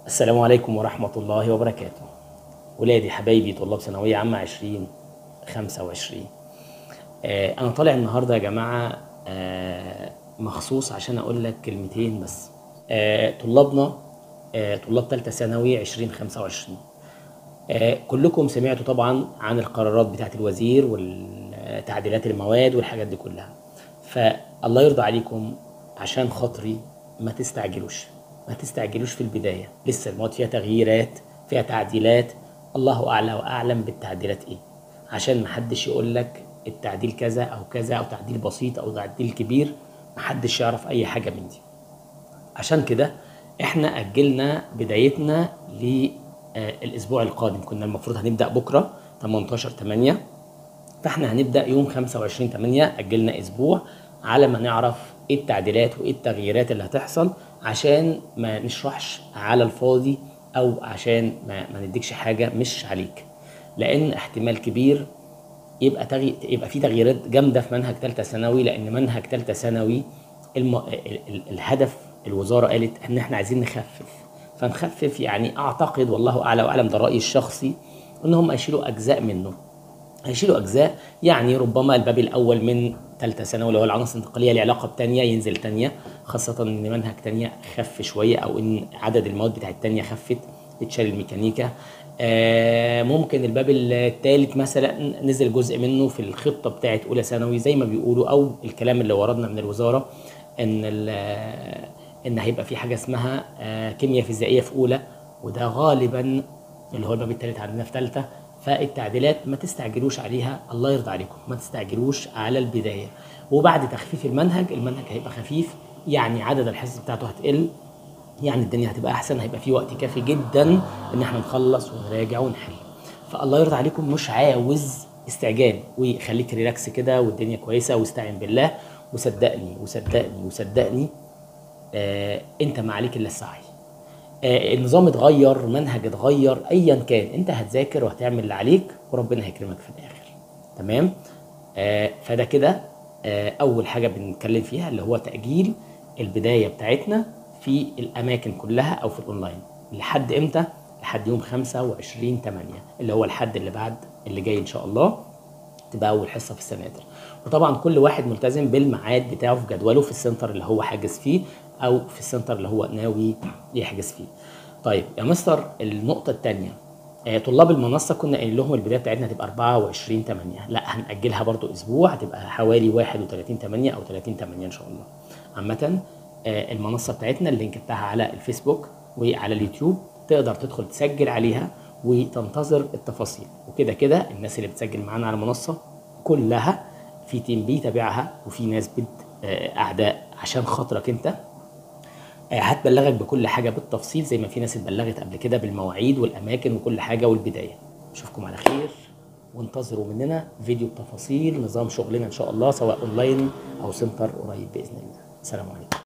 السلام عليكم ورحمة الله وبركاته. ولادي حبايبي طلاب ثانوية عامة 2025. أنا طالع النهاردة يا جماعة مخصوص عشان أقول لك كلمتين بس. طلابنا طلاب تالتة ثانوي 2025. كلكم سمعتوا طبعا عن القرارات بتاعت الوزير والتعديلات المواد والحاجات دي كلها. فالله يرضى عليكم عشان خاطري ما تستعجلوش، ما تستعجلوش في البداية. لسه المواد فيها تغييرات، فيها تعديلات، الله أعلى وأعلم بالتعديلات إيه، عشان محدش يقول لك التعديل كذا أو كذا أو تعديل بسيط أو تعديل كبير، محدش يعرف أي حاجة من دي. عشان كده احنا أجلنا بدايتنا للأسبوع القادم. كنا المفروض هنبدأ بكرة 18/8، فاحنا هنبدأ يوم 25/8. أجلنا أسبوع على ما نعرف ايه التعديلات وايه التغييرات اللي هتحصل، عشان ما نشرحش على الفاضي او عشان ما نديكش حاجة مش عليك. لان احتمال كبير يبقى في تغييرات جامدة في منهج ثالثة ثانوي، لان منهج ثالثة ثانوي الهدف الوزارة قالت ان احنا عايزين نخفف، فنخفف يعني اعتقد والله اعلى واعلم، ده رأيي الشخصي، ان هم يشيلوا اجزاء منه. هيشيلوا اجزاء، يعني ربما الباب الاول من ثالثه ثانوي اللي هو العناصر الانتقاليه له علاقه بثانيه ينزل ثانيه، خاصه ان منهج ثانيه خف شويه، او ان عدد المواد بتاعت ثانيه خفت، اتشال الميكانيكا. ممكن الباب الثالث مثلا نزل جزء منه في الخطه بتاعت اولى ثانوي زي ما بيقولوا، او الكلام اللي وردنا من الوزاره ان ان هيبقى في حاجه اسمها كيمياء فيزيائيه في اولى، وده غالبا اللي هو الباب الثالث عندنا في ثالثه. فالتعديلات ما تستعجلوش عليها، الله يرضى عليكم ما تستعجلوش على البدايه. وبعد تخفيف المنهج هيبقى خفيف، يعني عدد الحصص بتاعته هتقل، يعني الدنيا هتبقى احسن، هيبقى في وقت كافي جدا ان احنا نخلص ونراجع ونحل. فالله يرضى عليكم، مش عاوز استعجال، وخليك ريلاكس كده والدنيا كويسه، واستعن بالله، وصدقني وصدقني وصدقني انت ما عليك الا السعي. النظام اتغير، منهج اتغير، ايا كان انت هتذاكر وهتعمل اللي عليك وربنا هيكرمك في الاخر. تمام. فده كده اول حاجه بنتكلم فيها، اللي هو تاجيل البدايه بتاعتنا في الاماكن كلها او في الاونلاين. لحد امتى؟ لحد يوم 25/8 اللي هو الحد اللي بعد اللي جاي ان شاء الله، تبقى اول حصه في السناتر. وطبعا كل واحد ملتزم بالميعاد بتاعه في جدوله، في السنتر اللي هو حاجز فيه او في السنتر اللي هو ناوي يحجز فيه. طيب يا مستر، النقطه الثانيه، طلاب المنصه كنا قايلين لهم البدايه بتاعتنا هتبقى 24/8، لا هنأجلها برضو اسبوع، هتبقى حوالي 31/8 او 30/8 ان شاء الله. عامه المنصه بتاعتنا اللينك بتاعها على الفيسبوك وعلى اليوتيوب، تقدر تدخل تسجل عليها وتنتظر التفاصيل. وكده كده الناس اللي بتسجل معانا على المنصه كلها في تيم بيتابعها، وفي ناس اعداء عشان خاطرك انت، هتبلغك بكل حاجه بالتفصيل، زي ما في ناس اتبلغت قبل كده بالمواعيد والاماكن وكل حاجه والبدايه. اشوفكم على خير، وانتظروا مننا فيديو بتفاصيل نظام شغلنا ان شاء الله، سواء اونلاين او سنتر قريب باذن الله. السلام عليكم.